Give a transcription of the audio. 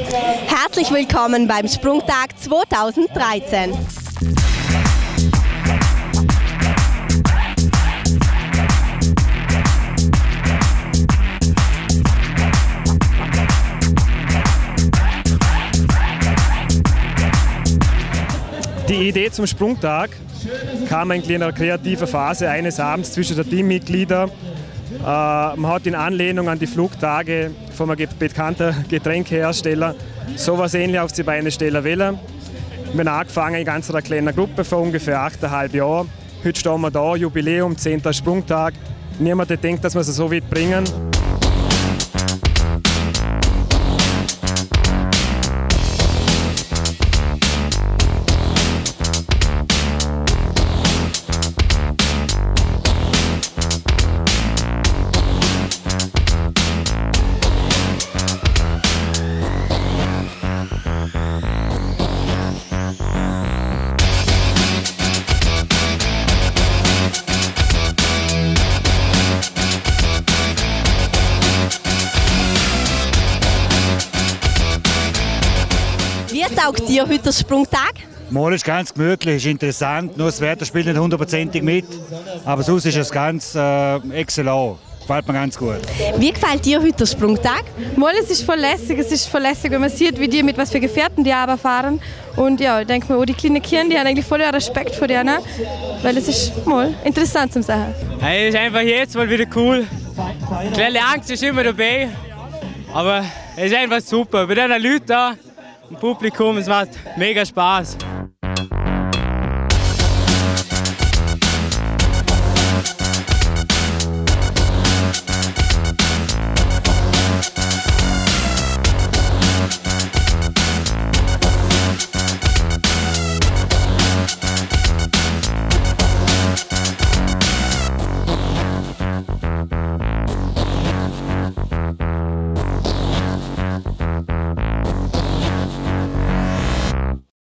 Herzlich willkommen beim Sprungtag 2013. Die Idee zum Sprungtag kam eigentlich in einer kreativen Phase eines Abends zwischen den Teammitgliedern. Man hat in Anlehnung an die Flugtage von einem bekannten Getränkehersteller sowas ähnlich auf die Beine stellen wollen. Wir haben angefangen in ganz einer kleinen Gruppe von ungefähr 8,5 Jahren. Heute stehen wir da, Jubiläum, 10. Sprungtag. Niemand denkt, dass wir es so weit bringen. Wie taugt dir heute der Sprungtag? Mal ist ganz gemütlich, ist interessant, nur das Wetter spielt nicht hundertprozentig mit, aber sonst ist es ganz exzellent, gefällt mir ganz gut. Wie gefällt dir heute der Sprungtag? Mal, es ist voll lässig, wenn man sieht, wie die mit was für Gefährten die aber fahren. Und ja, ich denke mir, die kleinen Kinder, die haben eigentlich voll Respekt vor denen, weil es ist mal interessant zum Sagen. Es ist einfach jetzt mal wieder cool. Kleine Angst ist immer dabei, aber es ist einfach super. Bei den Leuten da, im Publikum, es macht mega Spaß.